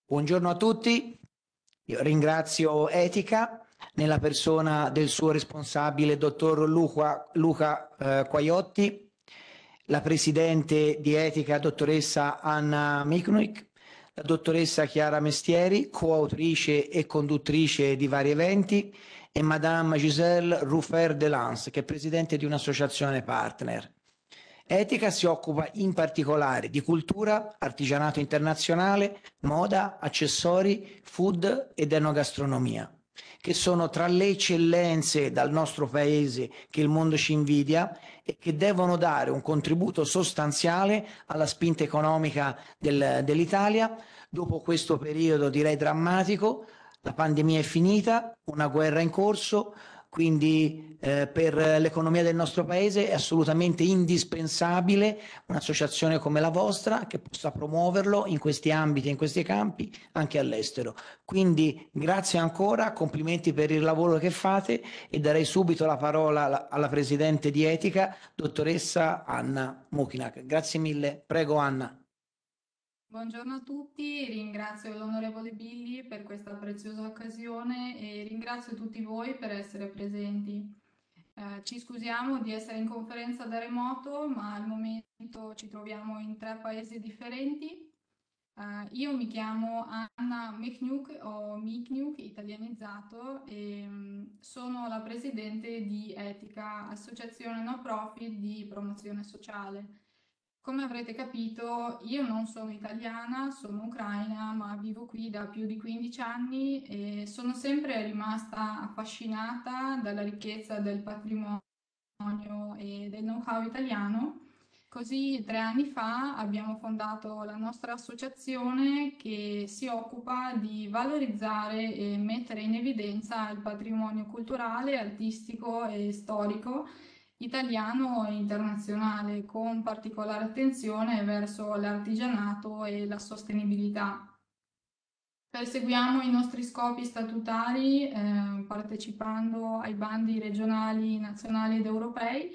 Buongiorno a tutti, io ringrazio Etica nella persona del suo responsabile, dottor Luca Quaiotti, la presidente di Etica, dottoressa Anna Miknuik, la dottoressa Chiara Mestieri, coautrice e conduttrice di vari eventi, e Madame Gisèle Ruffert-Delance, che è presidente di un'associazione partner. Etica si occupa in particolare di cultura, artigianato internazionale, moda, accessori, food ed enogastronomia, che sono tra le eccellenze dal nostro paese che il mondo ci invidia e che devono dare un contributo sostanziale alla spinta economica dell'Italia dopo questo periodo direi drammatico. La pandemia è finita, una guerra in corso, quindi per l'economia del nostro paese è assolutamente indispensabile un'associazione come la vostra che possa promuoverlo in questi ambiti, in questi campi, anche all'estero. Quindi grazie ancora, complimenti per il lavoro che fate e darei subito la parola alla Presidente di Etica, dottoressa Anna Mukinak. Grazie mille, prego Anna. Buongiorno a tutti, ringrazio l'onorevole Billy per questa preziosa occasione e ringrazio tutti voi per essere presenti. Ci scusiamo di essere in conferenza da remoto, ma al momento ci troviamo in 3 paesi differenti. Io mi chiamo Anna Michniuk o Michniuk italianizzato e sono la presidente di Etica, associazione no profit di promozione sociale. Come avrete capito, io non sono italiana, sono ucraina, ma vivo qui da più di 15 anni e sono sempre rimasta affascinata dalla ricchezza del patrimonio e del know-how italiano. Così 3 anni fa abbiamo fondato la nostra associazione che si occupa di valorizzare e mettere in evidenza il patrimonio culturale, artistico e storico italiano e internazionale, con particolare attenzione verso l'artigianato e la sostenibilità. Perseguiamo i nostri scopi statutari partecipando ai bandi regionali, nazionali ed europei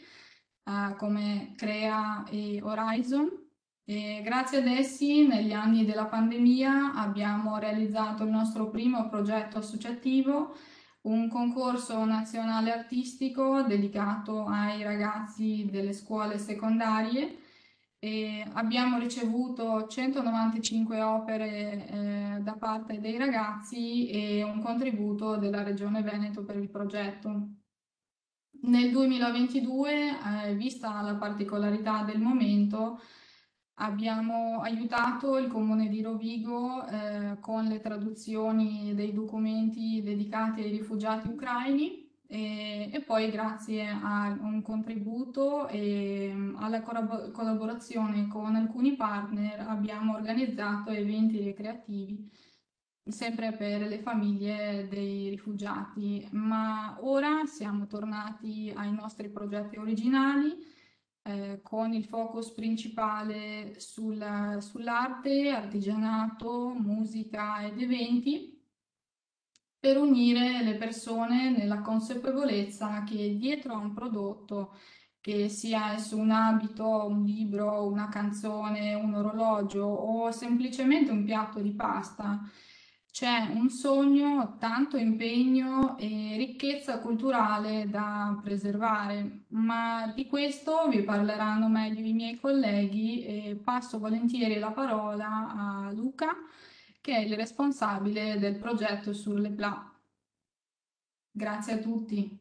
come CREA e Horizon. E grazie ad essi, negli anni della pandemia, abbiamo realizzato il nostro primo progetto associativo, un concorso nazionale artistico dedicato ai ragazzi delle scuole secondarie e abbiamo ricevuto 195 opere da parte dei ragazzi e un contributo della Regione Veneto per il progetto. Nel 2022, vista la particolarità del momento, abbiamo aiutato il Comune di Rovigo con le traduzioni dei documenti dedicati ai rifugiati ucraini e poi grazie a un contributo e alla collaborazione con alcuni partner abbiamo organizzato eventi ricreativi sempre per le famiglie dei rifugiati, ma ora siamo tornati ai nostri progetti originali con il focus principale sull'arte, artigianato, musica ed eventi per unire le persone nella consapevolezza che dietro a un prodotto, che sia esso un abito, un libro, una canzone, un orologio o semplicemente un piatto di pasta, c'è un sogno, tanto impegno e ricchezza culturale da preservare, ma di questo vi parleranno meglio i miei colleghi e passo volentieri la parola a Luca, che è il responsabile del progetto sur le Plat. Grazie a tutti.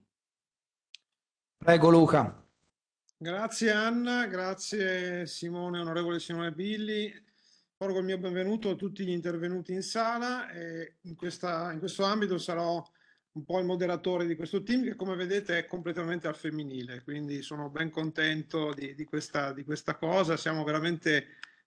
Prego Luca. Grazie Anna, grazie Simone, onorevole Simone Billi. Porgo il mio benvenuto a tutti gli intervenuti in sala e in questo ambito sarò un po' il moderatore di questo team che come vedete è completamente al femminile, quindi sono ben contento di questa cosa. Siamo veramente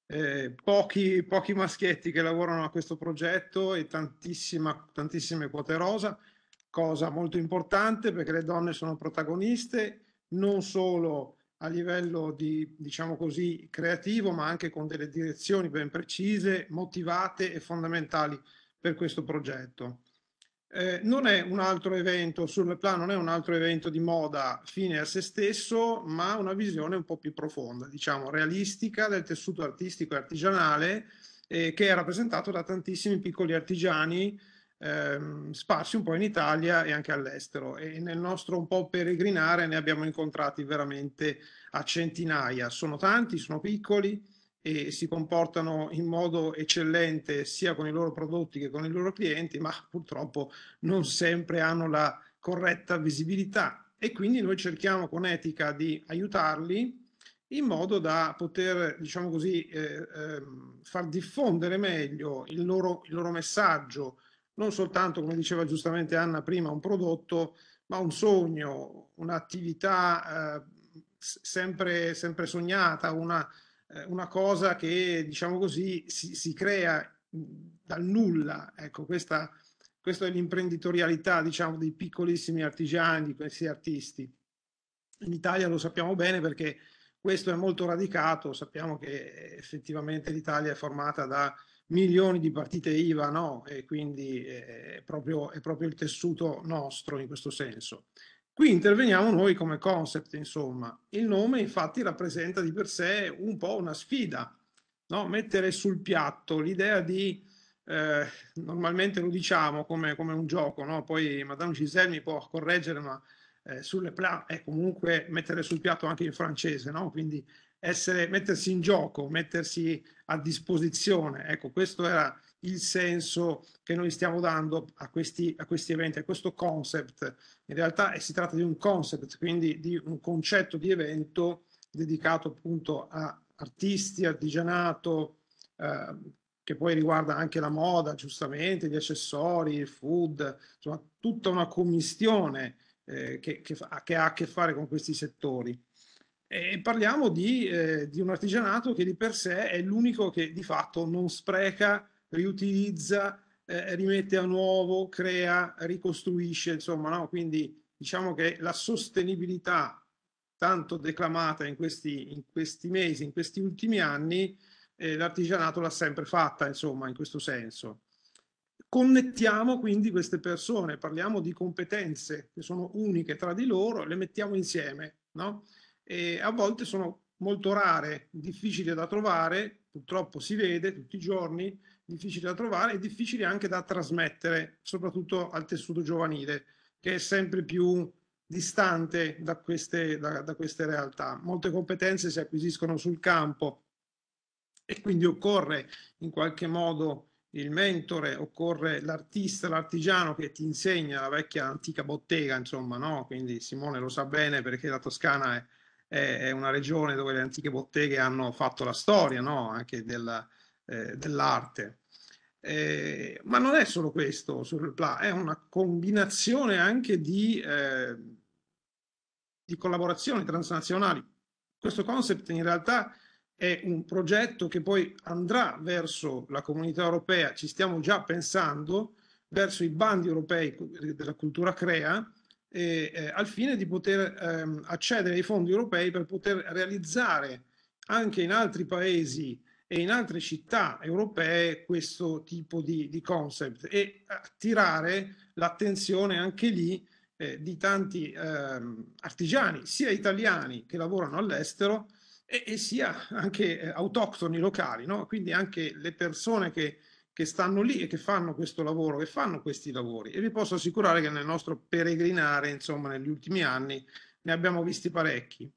pochi maschietti che lavorano a questo progetto e tantissime quote rosa, cosa molto importante perché le donne sono protagoniste non solo a livello di, diciamo così, creativo, ma anche con delle direzioni ben precise, motivate e fondamentali per questo progetto. Non è un altro evento, sul plan non è un altro evento di moda fine a se stesso, ma una visione un po' più profonda, diciamo realistica del tessuto artistico e artigianale che è rappresentato da tantissimi piccoli artigiani sparsi un po' in Italia e anche all'estero, e nel nostro un po' peregrinare ne abbiamo incontrati veramente a centinaia. Sono tanti, sono piccoli e si comportano in modo eccellente sia con i loro prodotti che con i loro clienti, ma purtroppo non sempre hanno la corretta visibilità, e quindi noi cerchiamo con Etica di aiutarli in modo da poter, diciamo così, far diffondere meglio il loro messaggio, non soltanto, come diceva giustamente Anna prima, un prodotto, ma un sogno, un'attività sempre sognata, una cosa che, diciamo così, si crea dal nulla. Ecco, questa è l'imprenditorialità, diciamo, dei piccolissimi artigiani, di questi artisti. In Italia lo sappiamo bene perché questo è molto radicato, sappiamo che effettivamente l'Italia è formata da milioni di partite IVA, no? E quindi è proprio il tessuto nostro in questo senso. Qui interveniamo noi come concept, insomma. Il nome infatti rappresenta di per sé un po' una sfida, no? Mettere sul piatto l'idea di, normalmente lo diciamo come un gioco, no? Poi Madame Giselle mi può correggere, ma sulle plat è comunque mettere sul piatto anche in francese, no? Quindi mettersi in gioco, mettersi a disposizione. Ecco, questo era il senso che noi stiamo dando a questi eventi, a questo concept. In realtà si tratta di un concept, quindi di un concetto di evento dedicato appunto a artisti, artigianato, che poi riguarda anche la moda, giustamente, gli accessori, il food, insomma, tutta una commistione che ha a che fare con questi settori. E parliamo di un artigianato che di per sé è l'unico che di fatto non spreca, riutilizza, rimette a nuovo, crea, ricostruisce, insomma, no? Quindi diciamo che la sostenibilità tanto declamata in questi mesi, in questi ultimi anni, l'artigianato l'ha sempre fatta, insomma, in questo senso. Connettiamo quindi queste persone, parliamo di competenze che sono uniche tra di loro, le mettiamo insieme, no? E a volte sono molto rare, difficili da trovare, purtroppo si vede tutti i giorni, difficili da trovare e difficili anche da trasmettere, soprattutto al tessuto giovanile, che è sempre più distante da queste realtà. Molte competenze si acquisiscono sul campo e quindi occorre in qualche modo il mentore, occorre l'artista, l'artigiano che ti insegna la vecchia antica bottega, insomma, no? Quindi Simone lo sa bene perché la Toscana è una regione dove le antiche botteghe hanno fatto la storia, no? Anche dell'arte. Ma non è solo questo, è una combinazione anche di collaborazioni transnazionali. Questo concept in realtà è un progetto che poi andrà verso la comunità europea, ci stiamo già pensando, verso i bandi europei della cultura CREA, al fine di poter accedere ai fondi europei per poter realizzare anche in altri paesi e in altre città europee questo tipo di concept e attirare l'attenzione anche lì di tanti artigiani, sia italiani che lavorano all'estero e sia anche autoctoni locali, no? Quindi anche le persone che stanno lì e che fanno questo lavoro, che fanno questi lavori. E vi posso assicurare che nel nostro peregrinare, insomma, negli ultimi anni ne abbiamo visti parecchi.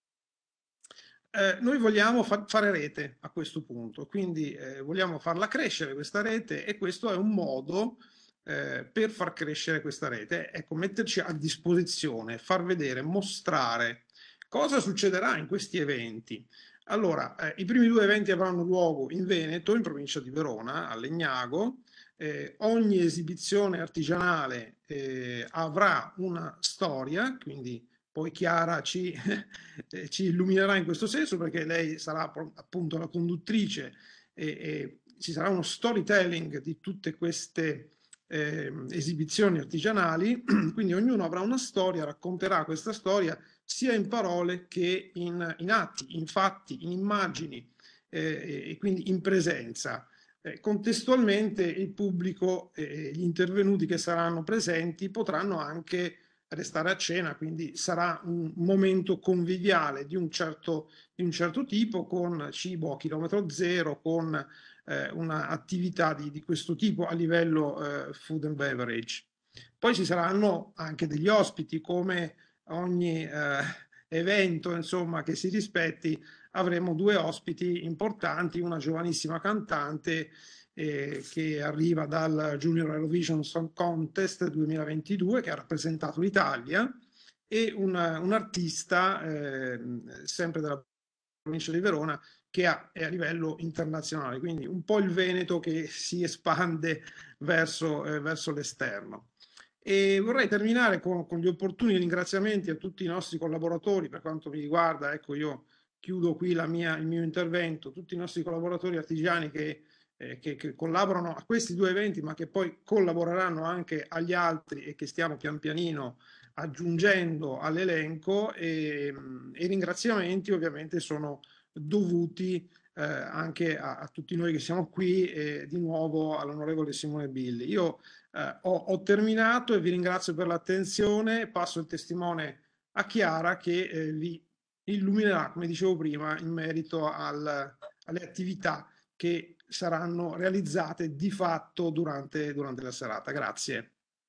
Noi vogliamo fare rete a questo punto, quindi vogliamo farla crescere questa rete, e questo è un modo per far crescere questa rete, ecco, metterci a disposizione, far vedere, mostrare cosa succederà in questi eventi. Allora, i primi 2 eventi avranno luogo in Veneto, in provincia di Verona, a Legnago. Ogni esibizione artigianale avrà una storia, quindi poi Chiara ci illuminerà in questo senso, perché lei sarà appunto la conduttrice e ci sarà uno storytelling di tutte queste esibizioni artigianali, quindi ognuno avrà una storia, racconterà questa storia sia in parole che in atti, in fatti, in immagini e quindi in presenza. Contestualmente il pubblico e gli intervenuti che saranno presenti potranno anche restare a cena, quindi sarà un momento conviviale di un certo tipo, con cibo a chilometro zero, con un'attività di questo tipo a livello food and beverage. Poi ci saranno anche degli ospiti, come ogni evento, insomma, che si rispetti. Avremo due ospiti importanti, una giovanissima cantante che arriva dal Junior Eurovision Song Contest 2022, che ha rappresentato l'Italia, e un artista sempre della provincia di Verona, che è a livello internazionale, quindi un po' il Veneto che si espande verso l'esterno. E vorrei terminare con gli opportuni ringraziamenti a tutti i nostri collaboratori. Per quanto mi riguarda, ecco, io chiudo qui il mio intervento, tutti i nostri collaboratori artigiani che collaborano a questi due eventi, ma che poi collaboreranno anche agli altri e che stiamo pian pianino aggiungendo all'elenco, e i ringraziamenti ovviamente sono dovuti anche a tutti noi che siamo qui, e di nuovo all'onorevole Simone Billi. Io ho terminato e vi ringrazio per l'attenzione. Passo il testimone a Chiara, che vi illuminerà, come dicevo prima, in merito alle attività che saranno realizzate di fatto durante la serata. Grazie.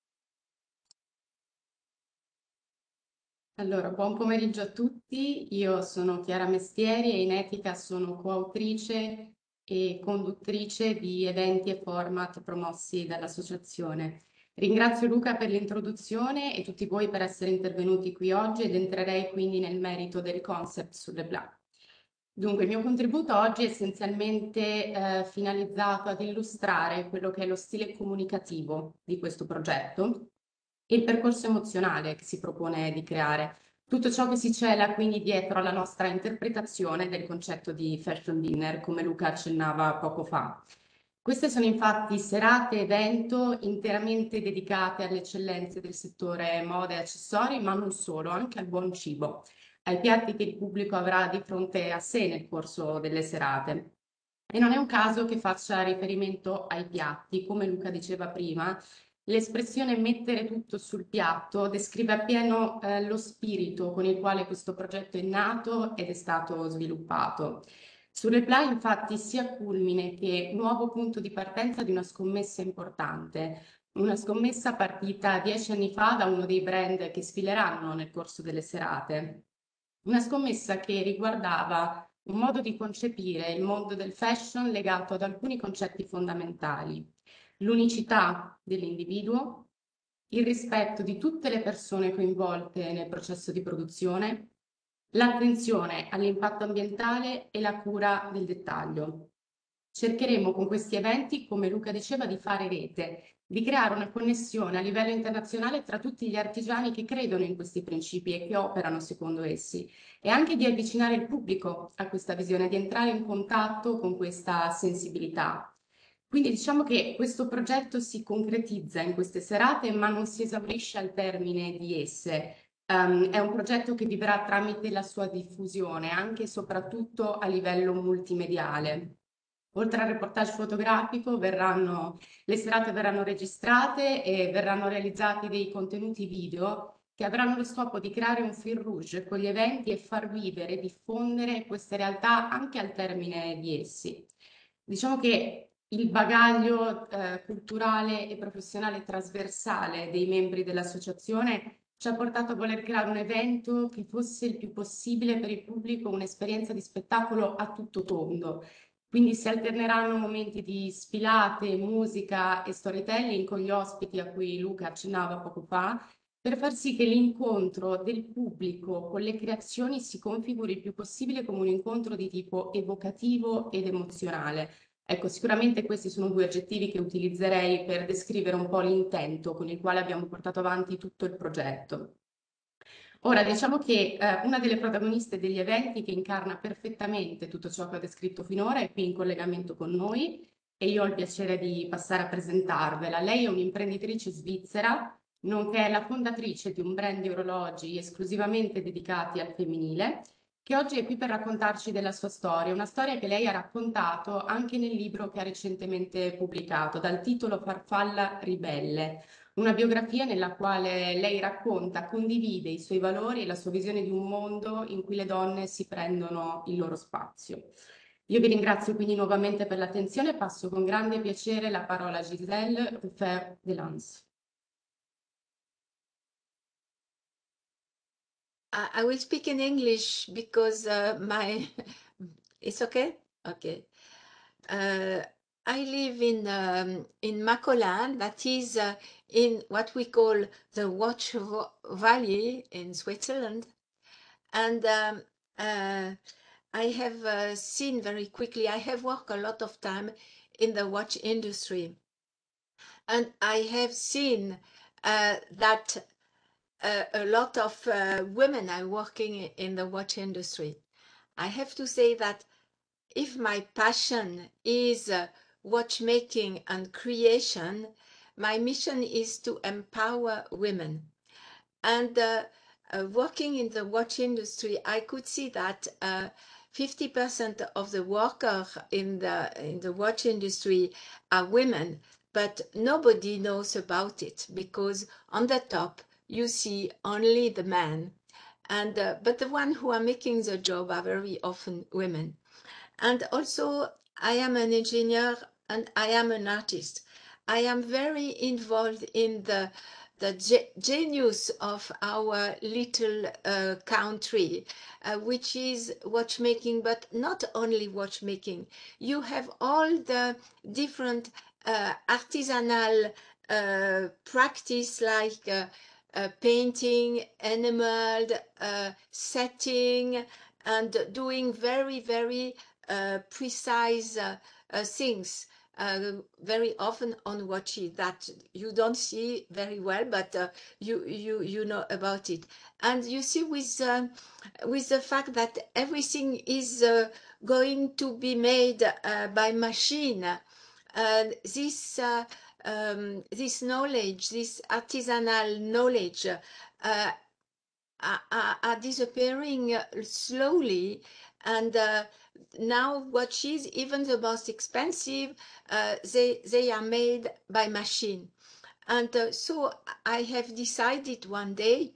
Allora, buon pomeriggio a tutti. Io sono Chiara Mestieri e in Etica sono coautrice e conduttrice di eventi e format promossi dall'associazione. Ringrazio Luca per l'introduzione e tutti voi per essere intervenuti qui oggi, ed entrerei quindi nel merito del concept sulle Bla. Dunque, il mio contributo oggi è essenzialmente finalizzato ad illustrare quello che è lo stile comunicativo di questo progetto e il percorso emozionale che si propone di creare. Tutto ciò che si cela quindi dietro alla nostra interpretazione del concetto di fashion dinner, come Luca accennava poco fa. Queste sono infatti serate evento interamente dedicate alle eccellenze del settore moda e accessori, ma non solo, anche al buon cibo, ai piatti che il pubblico avrà di fronte a sé nel corso delle serate. E non è un caso che faccia riferimento ai piatti, come Luca diceva prima. L'espressione mettere tutto sul piatto descrive appieno lo spirito con il quale questo progetto è nato ed è stato sviluppato. Sull'Eply infatti sia culmine che nuovo punto di partenza di una scommessa importante, una scommessa partita 10 anni fa da uno dei brand che sfileranno nel corso delle serate. Una scommessa che riguardava un modo di concepire il mondo del fashion legato ad alcuni concetti fondamentali: l'unicità dell'individuo, il rispetto di tutte le persone coinvolte nel processo di produzione, l'attenzione all'impatto ambientale e la cura del dettaglio. Cercheremo con questi eventi, come Luca diceva, di fare rete, di creare una connessione a livello internazionale tra tutti gli artigiani che credono in questi principi e che operano secondo essi, e anche di avvicinare il pubblico a questa visione, di entrare in contatto con questa sensibilità. Quindi diciamo che questo progetto si concretizza in queste serate, ma non si esaurisce al termine di esse. È un progetto che vivrà tramite la sua diffusione, anche e soprattutto a livello multimediale. Oltre al reportage fotografico, le serate verranno registrate e verranno realizzati dei contenuti video che avranno lo scopo di creare un fil rouge con gli eventi e far vivere e diffondere queste realtà anche al termine di essi. Diciamo che il bagaglio culturale e professionale trasversale dei membri dell'associazione ci ha portato a voler creare un evento che fosse il più possibile per il pubblico un'esperienza di spettacolo a tutto tondo. Quindi si alterneranno momenti di sfilate, musica e storytelling con gli ospiti a cui Luca accennava poco fa, per far sì che l'incontro del pubblico con le creazioni si configuri il più possibile come un incontro di tipo evocativo ed emozionale. Ecco, sicuramente questi sono due aggettivi che utilizzerei per descrivere un po' l'intento con il quale abbiamo portato avanti tutto il progetto. Ora, diciamo che una delle protagoniste degli eventi, che incarna perfettamente tutto ciò che ho descritto finora, è qui in collegamento con noi e io ho il piacere di passare a presentarvela. Lei è un'imprenditrice svizzera, nonché la fondatrice di un brand di orologi esclusivamente dedicati al femminile, che oggi è qui per raccontarci della sua storia, una storia che lei ha raccontato anche nel libro che ha recentemente pubblicato, dal titolo Farfalla ribelle. Una biografia nella quale lei racconta, condivide i suoi valori e la sua visione di un mondo in cui le donne si prendono il loro spazio. Io vi ringrazio quindi nuovamente per l'attenzione e passo con grande piacere la parola a Gisèle Ruffert-Delance. I will speak in English because it's okay? Okay. I live in Macolan, that is in what we call the Watch Valley in Switzerland. And I have seen very quickly, I have worked a lot of time in the watch industry. And I have seen that a lot of women are working in the watch industry. I have to say that if my passion is watchmaking and creation, my mission is to empower women. And working in the watch industry, I could see that 50% of the workers in the watch industry are women, but nobody knows about it because on the top you see only the men, and but the ones who are making the job are very often women. And also, I am an engineer and I am an artist. I am very involved in the genius of our little country, which is watchmaking, but not only watchmaking. You have all the different artisanal practice like painting, enameled, setting, and doing very, very precise things, very often on watches that you don't see very well, but you know about it. And you see with the fact that everything is going to be made by machine, this knowledge, this artisanal knowledge, are disappearing slowly, and now watches, even the most expensive, they are made by machine. And so I have decided one day,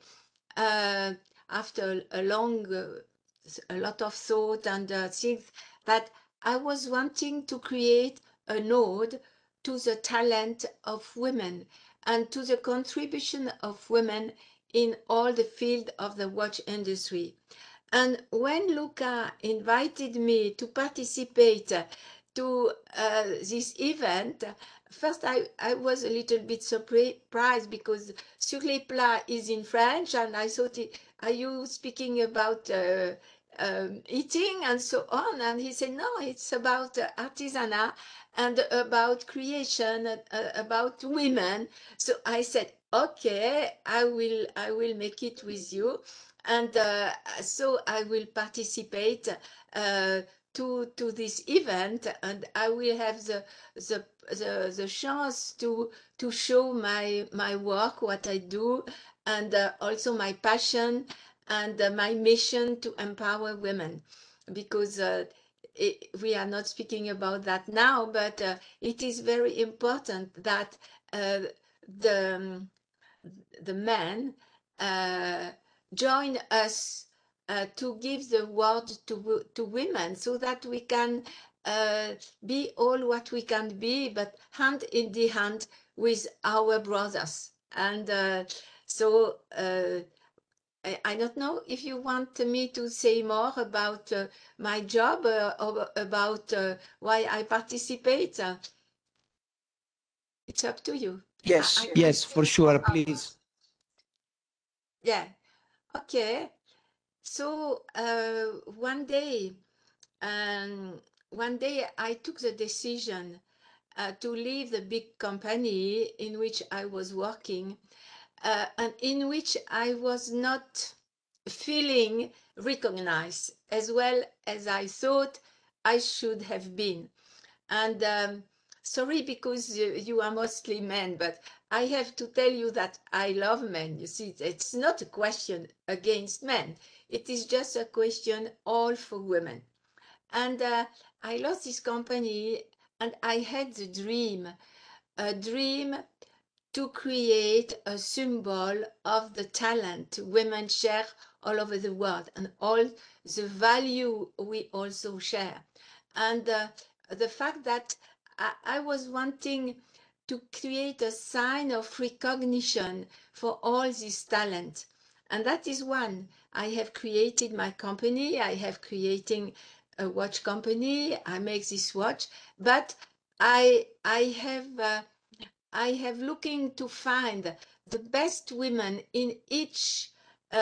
after a lot of thought and things, that I was wanting to create an ode to the talent of women and to the contribution of women in all the field of the watch industry. And when Luca invited me to participate to this event, first I was a little bit surprised because Sur les plats is in French, and I thought, are you speaking about eating and so on? And he said, no, it's about artisanat and about creation, about women. So I said, okay, I will make it with you. And so I will participate to this event, and I will have the chance to show my work, what I do, and also my passion and my mission to empower women, because we are not speaking about that now, but it is very important that the men join us to give the word to women, so that we can be all what we can be, but hand in the hand with our brothers. And so I don't know if you want me to say more about my job or about why I participate. It's up to you. Yes, yes, for sure, please. Yeah, okay. So one day I took the decision to leave the big company in which I was working, and in which I was not feeling recognized as well as I thought I should have been. And sorry, because you are mostly men, but I have to tell you that I love men. You see, it's not a question against men. It is just a question all for women. And I lost this company, and I had the dream, a dream to create a symbol of the talent women share all over the world and all the value we also share. And the fact that I was wanting to create a sign of recognition for all this talent. And that is one. I have created my company. I have creating a watch company. I make this watch, but I have looking to find the best women in each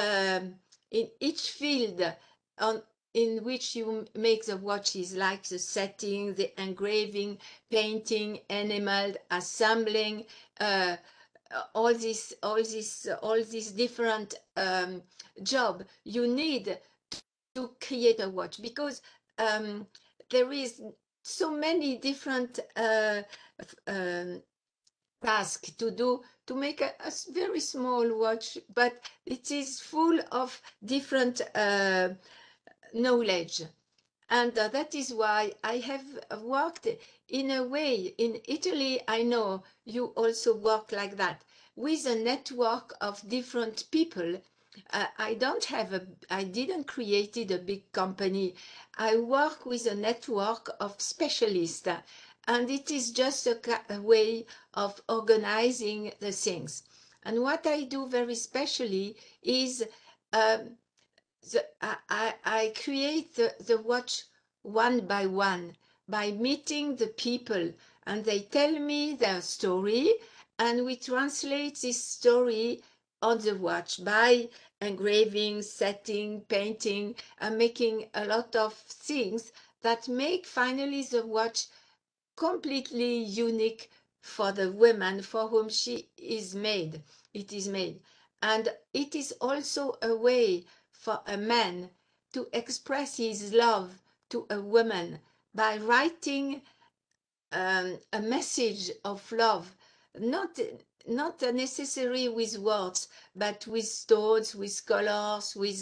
field in which you make the watches, like the setting, the engraving, painting, enamel, assembling, all these different job you need to create a watch, because there is so many different task to do to make a very small watch, but it is full of different knowledge. And that is why I have worked in a way. In Italy, I know you also work like that, with a network of different people. I didn't create a big company. I work with a network of specialists, and it is just a way of organizing the things. And what I do very specially is I create the watch one by one, by meeting the people, and they tell me their story, and we translate this story on the watch by engraving, setting, painting, and making a lot of things that make finally the watch completely unique for the woman for whom it is made. And it is also a way for a man to express his love to a woman by writing a message of love, not necessarily with words, but with stones, with colors, with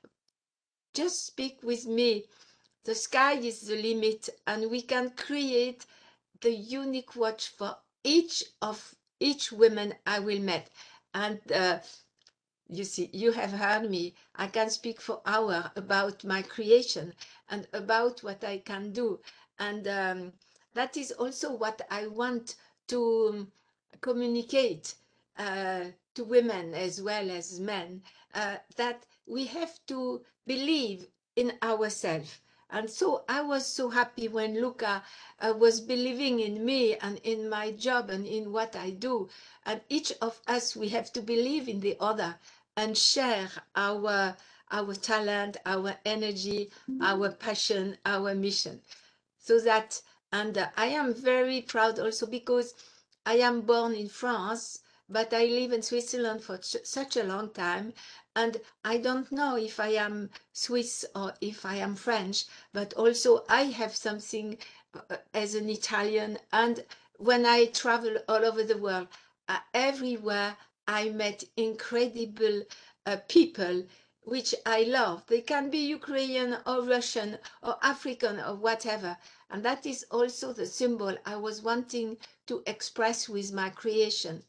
just speak with me. The sky is the limit, and we can create the unique watch for each woman I will meet. And you see, you have heard me. I can speak for hours about my creation and about what I can do. And that is also what I want to communicate to women as well as men, that we have to believe in ourselves. And so I was so happy when Luca was believing in me and in my job and in what I do. And each of us, we have to believe in the other and share our talent, our energy, our passion, our mission. So that, and I am very proud also because I am born in France, but I live in Switzerland for such a long time. And I don't know if I am Swiss or if I am French, but also I have something as an Italian. And when I travel all over the world, everywhere I met incredible people which I love. They can be Ukrainian or Russian or African or whatever. And that is also the symbol I was wanting to express with my creation.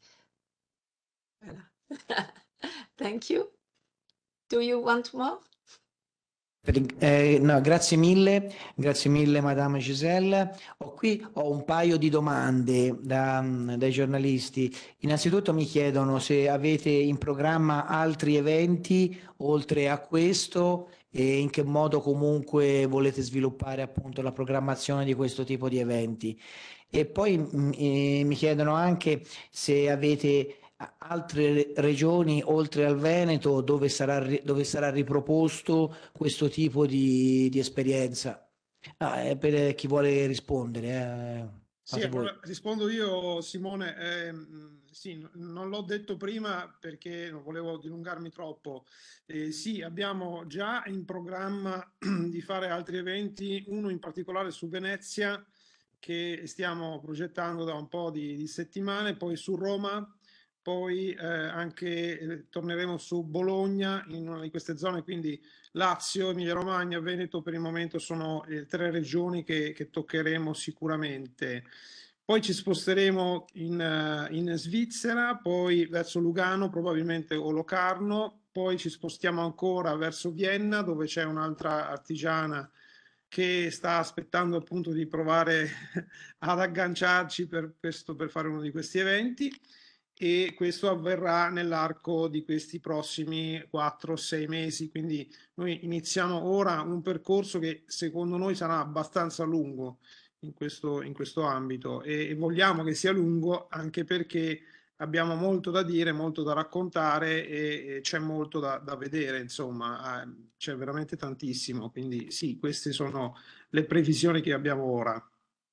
Voilà. Thank you. Do you want more? No, grazie mille Madame Giselle. Ho un paio di domande dai giornalisti. Innanzitutto mi chiedono se avete in programma altri eventi oltre a questo e in che modo comunque volete sviluppare appunto la programmazione di questo tipo di eventi. E poi mi chiedono anche se avete altre regioni oltre al Veneto dove sarà riproposto questo tipo di esperienza. Per chi vuole rispondere. Sì, allora rispondo io, Simone. Sì, non l'ho detto prima perché non volevo dilungarmi troppo. Sì, abbiamo già in programma di fare altri eventi, uno in particolare su Venezia che stiamo progettando da un po' di settimane, poi su Roma, poi anche torneremo su Bologna, in una di queste zone, quindi Lazio, Emilia Romagna, Veneto per il momento sono 3 regioni che toccheremo sicuramente. Poi ci sposteremo in Svizzera, poi verso Lugano probabilmente o Locarno, poi ci spostiamo ancora verso Vienna dove c'è un'altra artigiana che sta aspettando appunto di provare ad agganciarci per fare uno di questi eventi, e questo avverrà nell'arco di questi prossimi 4-6 mesi. Quindi noi iniziamo ora un percorso che secondo noi sarà abbastanza lungo in questo ambito, e vogliamo che sia lungo anche perché abbiamo molto da dire, molto da raccontare, e c'è molto da vedere, insomma, c'è veramente tantissimo. Quindi sì, queste sono le previsioni che abbiamo ora.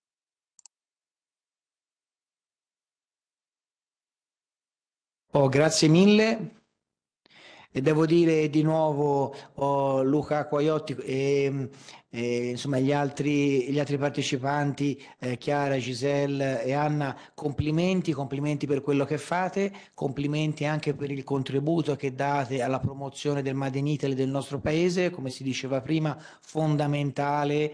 Grazie mille. E devo dire di nuovo, Luca Quaiotti e insomma gli altri partecipanti, Chiara, Giselle e Anna, complimenti per quello che fate, complimenti anche per il contributo che date alla promozione del Made in Italy del nostro paese, come si diceva prima, fondamentale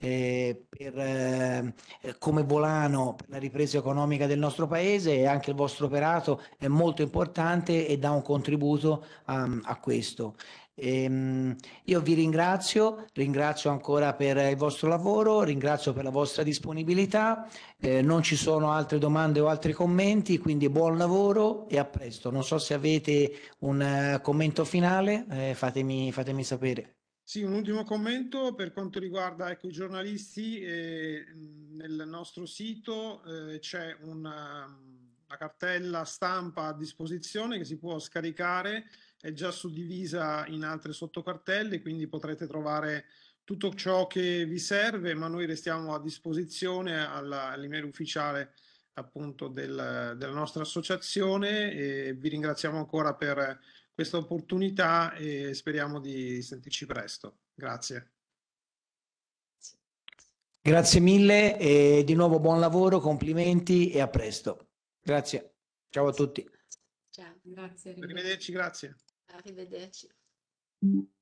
come volano per la ripresa economica del nostro paese, e anche il vostro operato è molto importante e dà un contributo a questo. Io vi ringrazio ancora per il vostro lavoro, ringrazio per la vostra disponibilità, non ci sono altre domande o altri commenti, quindi buon lavoro e a presto. Non so se avete un commento finale, fatemi sapere. Sì, un ultimo commento per quanto riguarda, ecco, i giornalisti. Nel nostro sito c'è una cartella stampa a disposizione che si può scaricare, è già suddivisa in altre sottocartelle, quindi potrete trovare tutto ciò che vi serve, ma noi restiamo a disposizione all'email ufficiale appunto della nostra associazione, e vi ringraziamo ancora per questa opportunità e speriamo di sentirci presto. Grazie. Grazie mille e di nuovo buon lavoro, complimenti e a presto. Grazie. Ciao a tutti. Ciao. Grazie. Arrivederci, grazie. Arrivederci.